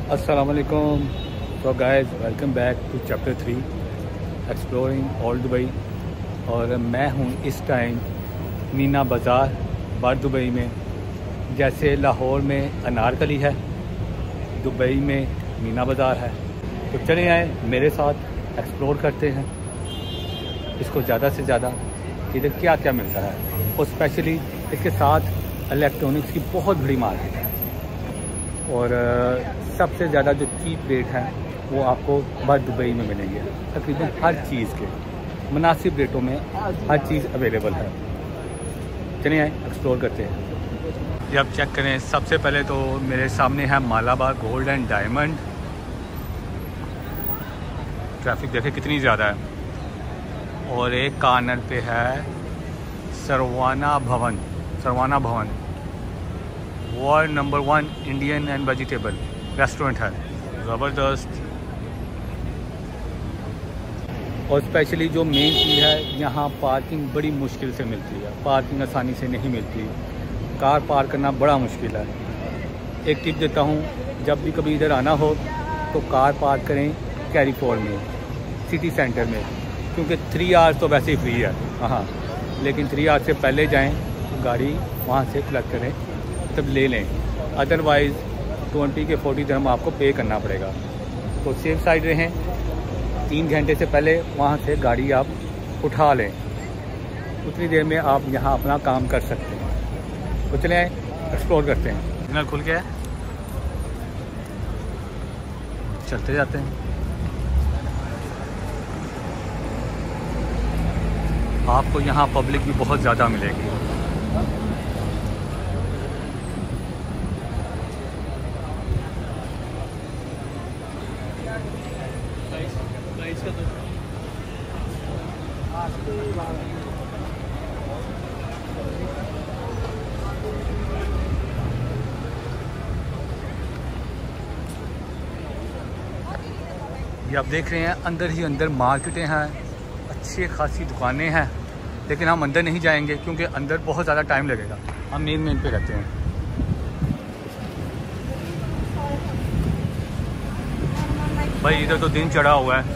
अस्सलाम वालेकुम। तो guys, welcome back to chapter 3 exploring old Dubai. और मैं हूँ इस टाइम मीना बाज़ार बर दुबई में। जैसे लाहौर में अनारकली है, दुबई में मीना बाज़ार है। तो चले आए मेरे साथ एक्सप्लोर करते हैं इसको ज़्यादा से ज़्यादा कि इधर क्या क्या मिलता है। और स्पेशली इसके साथ इलेक्ट्रॉनिक्स की बहुत बड़ी मार्केट है और सबसे ज़्यादा जो चीप रेट है वो आपको बर दुबई में मिलेंगे। तकरीबन हर चीज़ के मुनासिब रेटों में हर चीज़ अवेलेबल है। चलिए आए एक्सप्लोर करते हैं। जब चेक करें, सबसे पहले तो मेरे सामने है Malabar gold and diamond. Traffic देखे कितनी ज़्यादा है। और एक कॉर्नर पे है Saravana Bhavan. World number 1 Indian and vegetable restaurant है, ज़बरदस्त। और स्पेशली जो मेन चीज़ है, यहाँ पार्किंग बड़ी मुश्किल से मिलती है। पार्किंग आसानी से नहीं मिलती, कार पार्क करना बड़ा मुश्किल है। एक टिप देता हूँ, जब भी कभी इधर आना हो तो कार पार्क करें कैरीफोर में, सिटी सेंटर में, क्योंकि 3 आवर्स तो वैसे ही फ्री है। हाँ, लेकिन 3 आवर्स से पहले जाएँ, गाड़ी वहाँ से कलेक्ट करें तब ले लें, अदरवाइज़ 20 के 40 दिरहम आपको पे करना पड़ेगा। तो सेफ साइड रहें, 3 घंटे से पहले वहाँ से गाड़ी आप उठा लें, उतनी देर में आप यहाँ अपना काम कर सकते हैं। तो चलें एक्सप्लोर करते हैं। सिग्नल खुल गया है, चलते जाते हैं। आपको यहाँ पब्लिक भी बहुत ज़्यादा मिलेगी। ये आप देख रहे हैं, अंदर ही अंदर मार्केटें हैं, अच्छी खासी दुकानें हैं, लेकिन हम अंदर नहीं जाएंगे क्योंकि अंदर बहुत ज़्यादा टाइम लगेगा। हम मेन पे रहते हैं। भाई इधर तो दिन चढ़ा हुआ है,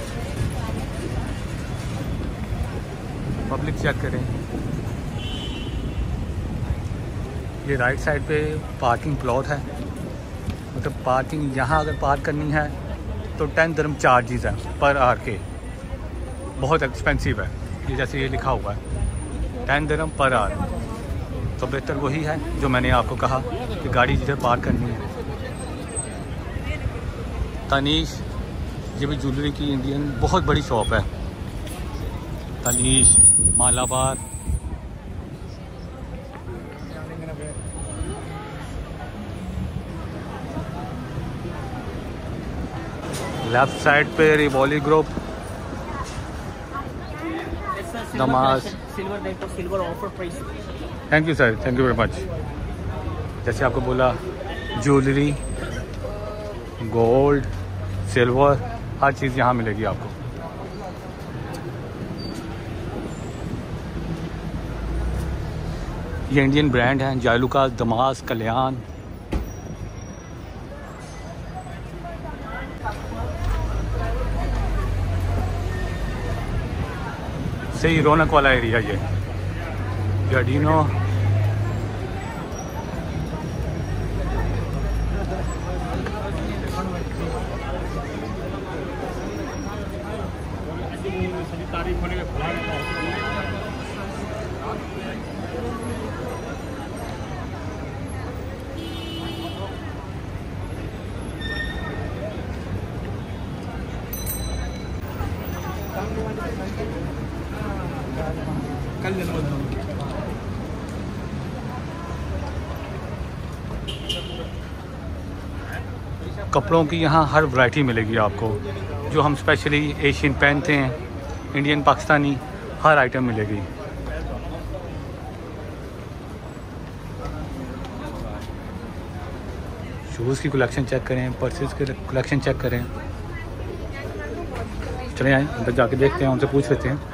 पब्लिक चेक करें। ये राइट साइड पे पार्किंग प्लॉट है, मतलब पार्किंग यहाँ अगर पार्क करनी है तो 10 दिरहम चार्जेस हैं पर आवर के। बहुत एक्सपेंसिव है ये, जैसे ये लिखा हुआ है 10 दिरहम पर आवर। तो बेहतर वही है जो मैंने आपको कहा कि गाड़ी जिधर पार्क करनी है। तनीश, ये भी ज्वेलरी की इंडियन बहुत बड़ी शॉप है। तनीश, मालाबार। लेफ्ट साइड पे रिवॉली ग्रुप, नमाज। Thank you sir, thank you very much. जैसे आपको बोला, ज्वेलरी, गोल्ड, सिल्वर, हर चीज़ यहाँ मिलेगी आपको। ये इंडियन ब्रांड है, जायलुका, दमास, कल्याण। सही रौनक वाला एरिया ये जर्डिनो। कपड़ों की यहाँ हर वैरायटी मिलेगी आपको। जो हम स्पेशली एशियन पहनते हैं, इंडियन, पाकिस्तानी, हर आइटम मिलेगी। शूज़ की कलेक्शन चेक करें, पर्सेस की कलेक्शन चेक करें। चले आए अंदर जाके देखते हैं, उनसे पूछ लेते हैं।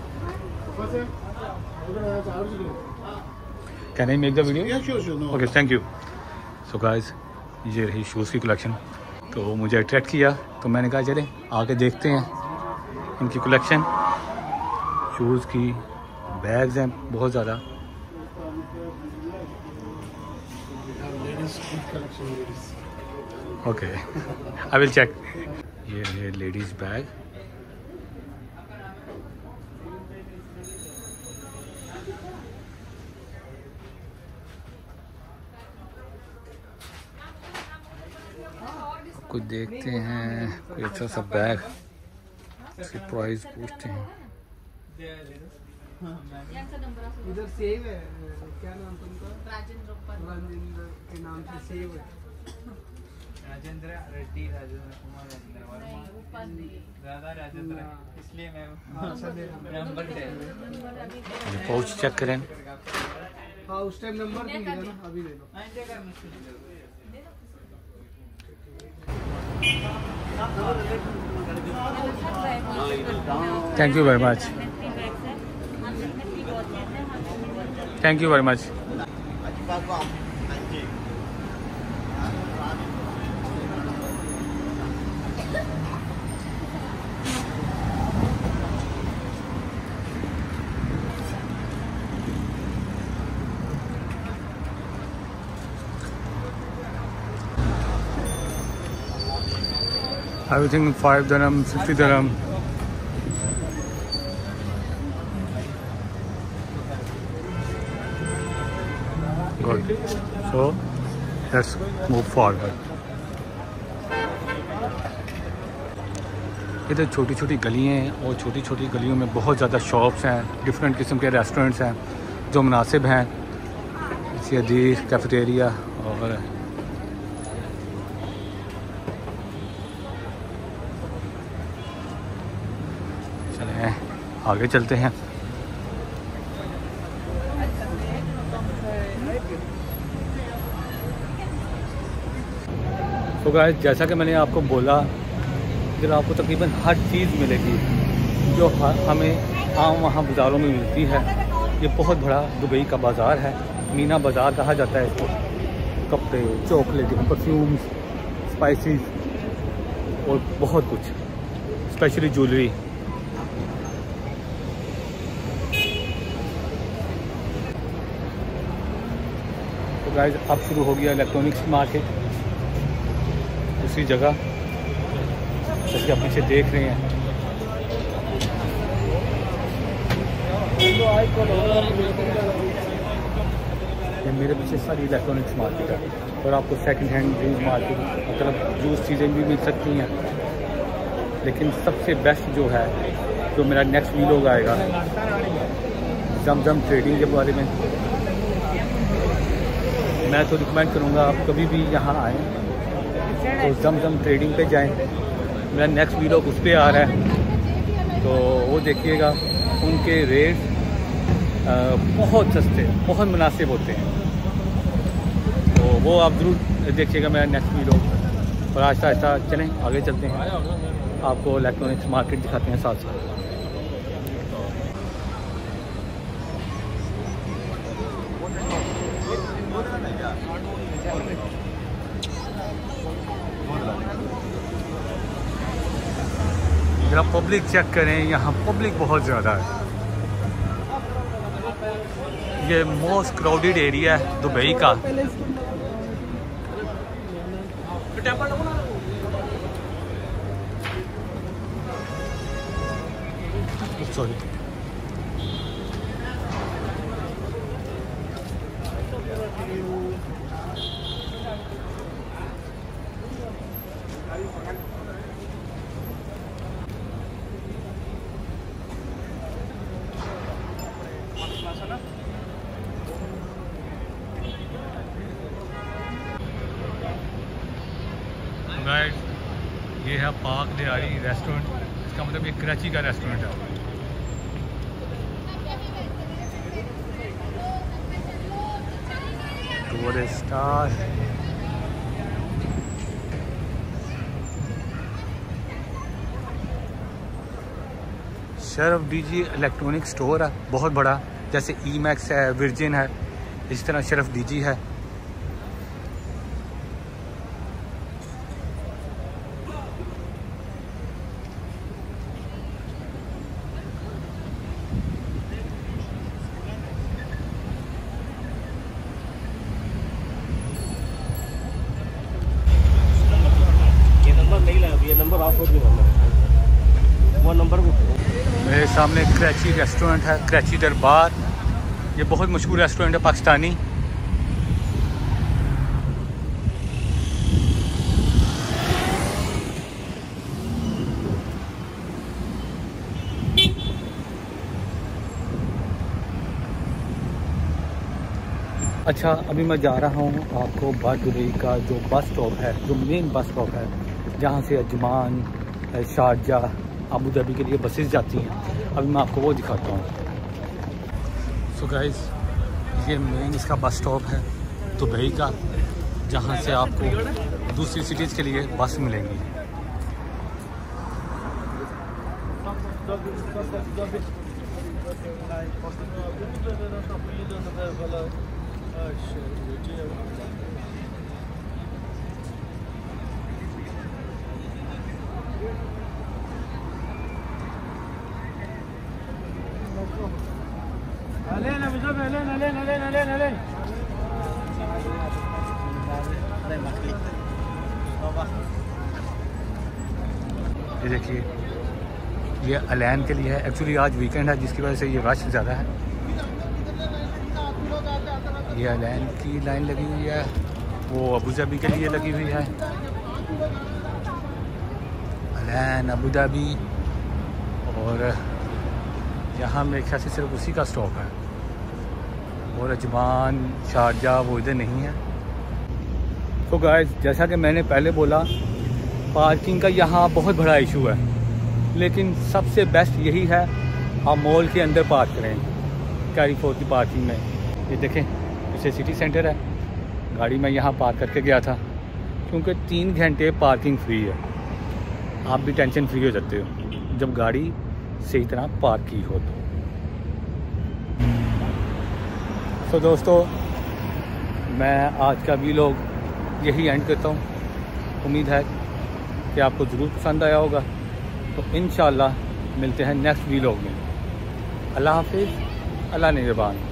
Can I make the video? Okay, thank you. So guys, ये रही शूज़ की कलेक्शन। तो मुझे अट्रैक्ट किया, तो मैंने कहा चले आके देखते हैं इनकी कलेक्शन। शूज़ की बैग्स हैं बहुत ज़्यादा। Okay, I will check. ये लेडीज़ बैग, कुछ देखते हैं कोई अच्छा सा बैग, इसकी प्राइस पूछते हैं। इधर सेव है, क्या नाम तुमका? राजेंद्र के नाम से सेव है। राजेंद्र रेड्डी, राजेंद्र कुमार राजेंद्र, इसलिए मैं नंबर दे। पाउच चेक करें। हाँ, उस टाइम नंबर दिया ना, अभी ले लो। Thank you very much, thank you very much. Everything 5 dirham, 60 dirham. Good. So let's move forward. इधर छोटी छोटी गलियाँ हैं और छोटी छोटी गलियों में बहुत ज़्यादा शॉप्स हैं, डिफरेंट किस्म के रेस्टोरेंट्स हैं जो मुनासिब हैं। हदीस कैफेटेरिया और आगे चलते हैं। तो गाइस, जैसा कि मैंने आपको बोला, इधर आपको तकरीबन हर चीज़ मिलेगी जो हमें आम वहाँ बाज़ारों में मिलती है। ये बहुत बड़ा दुबई का बाज़ार है, मीना बाज़ार कहा जाता है इसको। कपड़े, चॉकलेट, परफ्यूम्स, स्पाइसेस और बहुत कुछ, स्पेशली ज्वेलरी। गाइस, अब शुरू हो गया इलेक्ट्रॉनिक्स मार्केट उसी जगह, जैसे आप पीछे देख रहे हैं। ये मेरे पीछे सारी इलेक्ट्रॉनिक्स मार्केट है और आपको सेकंड हैंड यूज़ मार्केट, मतलब यूज़ चीज़ें भी मिल सकती हैं। लेकिन सबसे बेस्ट जो है, जो मेरा नेक्स्ट वीडियो आएगा जमजम ट्रेडिंग के बारे में। मैं तो रिकमेंड करूँगा आप कभी भी यहाँ आएँ तो जमजम ट्रेडिंग पे जाएं। मेरा नेक्स्ट वीडियो उस पर आ रहा है, तो वो देखिएगा। उनके रेट बहुत सस्ते, बहुत मुनासिब होते हैं, तो वो आप ज़रूर देखिएगा मेरा नेक्स्ट वीडियो। और आहिस्ता आहिस्ता चलें, आगे चलते हैं, आपको इलेक्ट्रॉनिक्स मार्केट दिखाते हैं साथ साथ। जरा पब्लिक चेक करें, यहाँ पब्लिक बहुत ज़्यादा है। ये मोस्ट क्राउडेड एरिया है दुबई का। सॉरी, गाइस, ये है पाक दिहाड़ी रेस्टोरेंट। इसका मतलब ये कराची का रेस्टोरेंट है। Tourist star, Sharaf DG electronic store है, बहुत बड़ा। जैसे ई मैक्स है, वर्जिन है, इस तरह शरफ डीजी है। वो नंबर मेरे सामने कराची रेस्टोरेंट है, कराची दरबार। ये बहुत मशहूर रेस्टोरेंट है पाकिस्तानी। अच्छा, अभी मैं जा रहा हूँ आपको बर्द दुबई का जो बस स्टॉप है, जो मेन बस स्टॉप है, जहाँ से अजमान, शारजाह, अबू धाबी के लिए बसेस जाती हैं, अभी मैं आपको वो दिखाता हूँ। सो गाइस, ये मेन इसका बस स्टॉप है दुबई का, जहाँ से आपको दूसरी सिटीज़ के लिए बस मिलेंगी। ये देखिए, ये अलैन के लिए है। एक्चुअली आज वीकेंड है, जिसकी वजह से ये रश ज़्यादा है। ये अलैन की लाइन लगी हुई है, वो अबू धाबी के लिए लगी हुई है। अलैन, अबू धाबी, और यहाँ मेरे ख्याल से सिर्फ उसी का स्टॉप है, और अजमान, शारजाह वो इधर नहीं है। तो गाइस, जैसा कि मैंने पहले बोला, पार्किंग का यहाँ बहुत बड़ा इशू है, लेकिन सबसे बेस्ट यही है आप मॉल के अंदर पार्क करें, कैरीफोर की पार्किंग में। ये देखें, पीछे सिटी सेंटर है, गाड़ी मैं यहाँ पार्क करके गया था, क्योंकि 3 घंटे पार्किंग फ्री है। आप भी टेंशन फ्री हो जाते हो जब गाड़ी सही तरह पार्क की हो तो दोस्तों, मैं आज का व्लॉग यही एंड करता हूँ। उम्मीद है कि आपको ज़रूर पसंद आया होगा। तो इंशाल्लाह मिलते हैं नेक्स्ट व्लॉग में। अल्लाह हाफिज़, अल्लाह निगहबान।